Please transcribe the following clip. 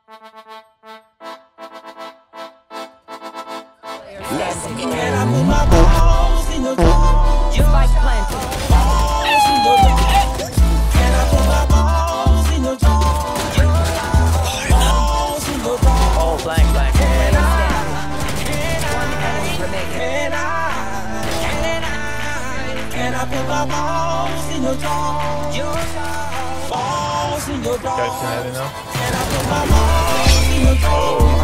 Can I put my balls in your jaw? Spike planted. Balls in your jaw. Can I put my balls in your jaw? Balls in your jaw. Oh, blank. One enemy remaining. Can I put my balls in your jaw? Balls in your jaw. Guys can have it now. Can I put my balls in your jaw?